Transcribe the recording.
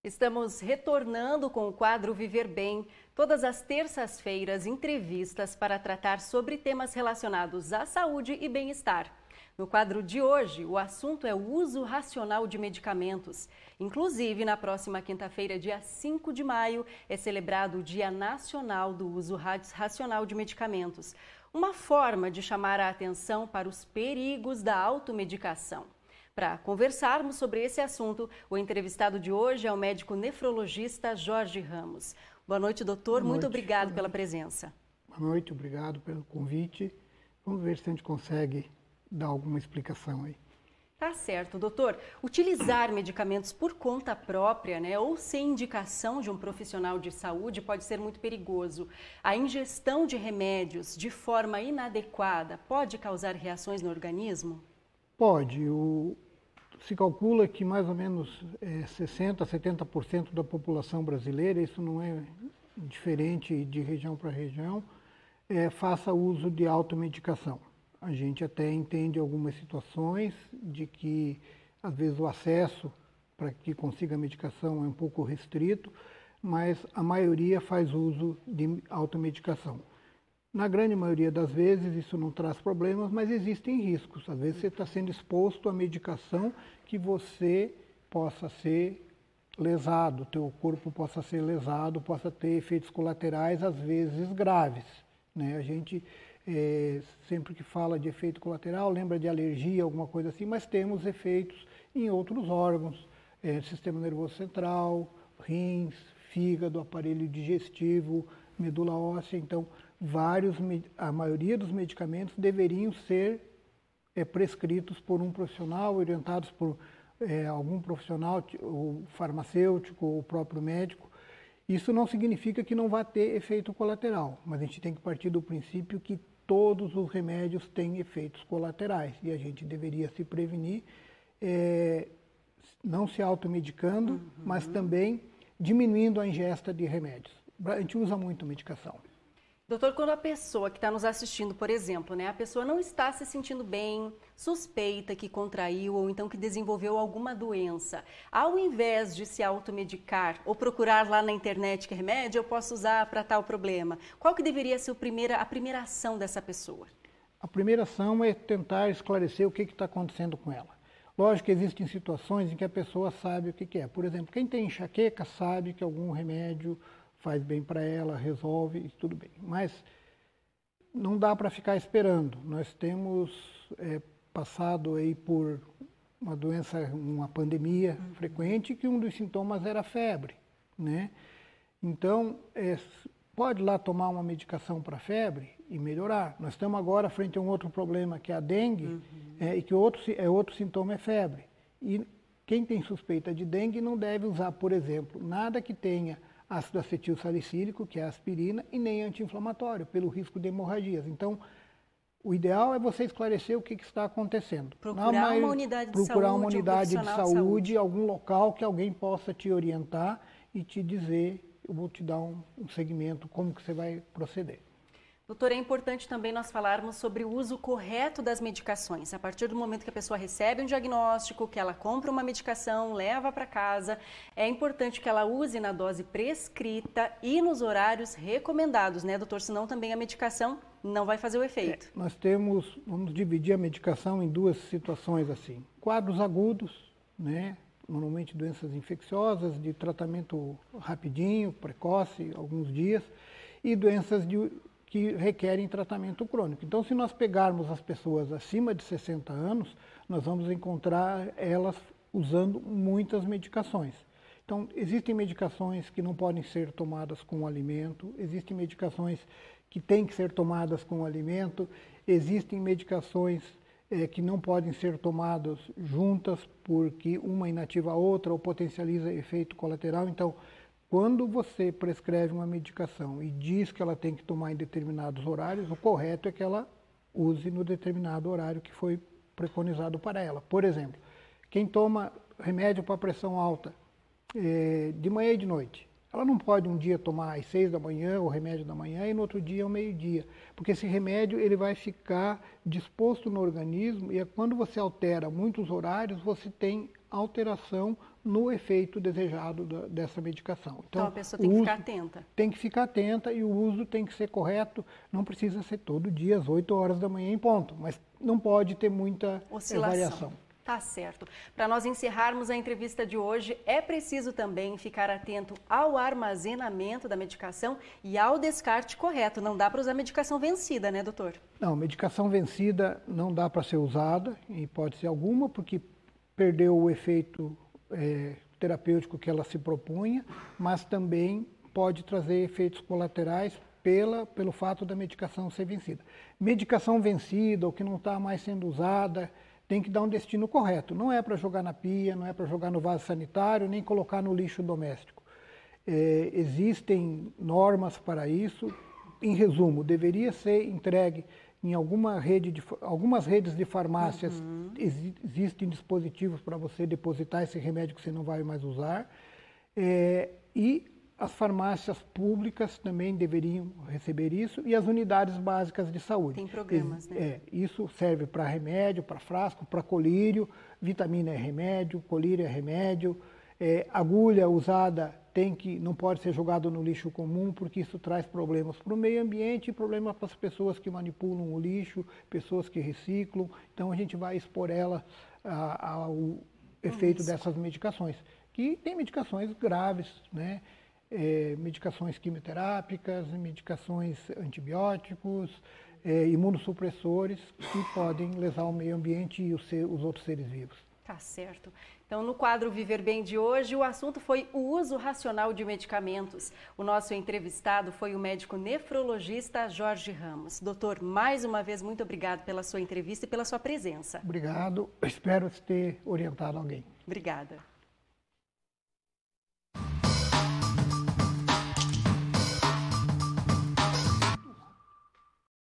Estamos retornando com o quadro Viver Bem, todas as terças-feiras, entrevistas para tratar sobre temas relacionados à saúde e bem-estar. No quadro de hoje, o assunto é o uso racional de medicamentos. Inclusive, na próxima quinta-feira, dia 5 de maio, é celebrado o Dia Nacional do Uso Racional de Medicamentos, uma forma de chamar a atenção para os perigos da automedicação. Para conversarmos sobre esse assunto, o entrevistado de hoje é o médico nefrologista Jorge Ramos. Boa noite, doutor. Muito obrigado pela presença. Boa noite, obrigado pelo convite. Vamos ver se a gente consegue dar alguma explicação aí. Tá certo, doutor. Utilizar medicamentos por conta própria, ou sem indicação de um profissional de saúde pode ser muito perigoso. A ingestão de remédios de forma inadequada pode causar reações no organismo? Pode. Se calcula que mais ou menos 60% a 70% da população brasileira, isso não é diferente de região para região, faça uso de automedicação. A gente até entende algumas situações de que, às vezes, o acesso para que consiga a medicação é um pouco restrito, mas a maioria faz uso de automedicação. Na grande maioria das vezes isso não traz problemas, mas existem riscos. Às vezes você está sendo exposto à medicação que você possa ser lesado, teu corpo possa ser lesado, possa ter efeitos colaterais, às vezes graves. A gente sempre que fala de efeito colateral lembra de alergia, alguma coisa assim, mas temos efeitos em outros órgãos, sistema nervoso central, rins, fígado, aparelho digestivo, medula óssea. Então, a maioria dos medicamentos deveriam ser prescritos por um profissional, orientados por algum profissional, o farmacêutico, ou o próprio médico. Isso não significa que não vá ter efeito colateral, mas a gente tem que partir do princípio que todos os remédios têm efeitos colaterais e a gente deveria se prevenir, não se automedicando, mas também diminuindo a ingesta de remédios. A gente usa muito medicação. Doutor, quando a pessoa que está nos assistindo, por exemplo, a pessoa não está se sentindo bem, suspeita que contraiu ou então que desenvolveu alguma doença, ao invés de se automedicar ou procurar lá na internet que remédio eu posso usar para tal problema, qual que deveria ser a primeira ação dessa pessoa? A primeira ação é tentar esclarecer o que está acontecendo com ela. Lógico que existem situações em que a pessoa sabe o que é. Por exemplo, quem tem enxaqueca sabe que algum remédio faz bem para ela, resolve e tudo bem. Mas não dá para ficar esperando. Nós temos passado aí por uma doença, uma pandemia frequente, que um dos sintomas era a febre, Então, pode lá tomar uma medicação para febre e melhorar. Nós estamos agora frente a um outro problema, que é a dengue, e que outro sintoma é febre. E quem tem suspeita de dengue não deve usar, por exemplo, nada que tenha ácido acetil salicílico, que é a aspirina, e nem anti-inflamatório, pelo risco de hemorragias. Então, o ideal é você esclarecer o que está acontecendo. Procurar uma unidade de saúde, procurar uma unidade de saúde, algum local que alguém possa te orientar e te dizer, eu vou te dar um segmento, como que você vai proceder. Doutor, é importante também nós falarmos sobre o uso correto das medicações. A partir do momento que a pessoa recebe um diagnóstico, que ela compra uma medicação, leva para casa, é importante que ela use na dose prescrita e nos horários recomendados, doutor? Senão também a medicação não vai fazer o efeito. Vamos dividir a medicação em duas situações assim. Quadros agudos, normalmente doenças infecciosas, de tratamento rapidinho, precoce, alguns dias, e doenças que requerem tratamento crônico. Então, se nós pegarmos as pessoas acima de 60 anos, nós vamos encontrar elas usando muitas medicações. Então, existem medicações que não podem ser tomadas com o alimento, existem medicações que têm que ser tomadas com o alimento, existem medicações que não podem ser tomadas juntas porque uma inativa a outra ou potencializa efeito colateral. Então, quando você prescreve uma medicação e diz que ela tem que tomar em determinados horários, o correto é que ela use no determinado horário que foi preconizado para ela. Por exemplo, quem toma remédio para pressão alta de manhã e de noite, Ela não pode um dia tomar às 6 da manhã o remédio da manhã e no outro dia ao meio-dia, porque esse remédio ele vai ficar disposto no organismo e quando você altera muitos horários, você tem alteração no efeito desejado dessa medicação. Então a pessoa tem que ficar atenta. Tem que ficar atenta e o uso tem que ser correto, não precisa ser todo dia às 8 horas da manhã em ponto, mas não pode ter muita variação. Tá certo. Para nós encerrarmos a entrevista de hoje, é preciso também ficar atento ao armazenamento da medicação e ao descarte correto. Não dá para usar medicação vencida, né, doutor? Não, medicação vencida não dá para ser usada, em hipótese alguma, porque perdeu o efeito terapêutico que ela se propunha, mas também pode trazer efeitos colaterais pelo fato da medicação ser vencida. Medicação vencida ou que não está mais sendo usada, tem que dar um destino correto. Não é para jogar na pia, não é para jogar no vaso sanitário, nem colocar no lixo doméstico. Existem normas para isso. Em resumo, deveria ser entregue em algumas redes de farmácias. Existem dispositivos para você depositar esse remédio que você não vai mais usar. E as farmácias públicas também deveriam receber isso e as unidades básicas de saúde. Tem programas, né? Isso serve para remédio, para frasco, para colírio, vitamina é remédio, colírio é remédio, agulha usada não pode ser jogado no lixo comum porque isso traz problemas para o meio ambiente e problemas para as pessoas que manipulam o lixo, pessoas que reciclam. Então a gente vai expor ela ao efeito dessas medicações, que tem medicações graves, né? Medicações quimioterápicas, medicações antibióticos, imunossupressores que podem lesar o meio ambiente e os outros seres vivos. Tá certo. Então, no quadro Viver Bem de hoje, o assunto foi o uso racional de medicamentos. O nosso entrevistado foi o médico nefrologista Jorge Ramos. Doutor, mais uma vez, muito obrigado pela sua entrevista e pela sua presença. Obrigado. Espero ter orientado alguém. Obrigada.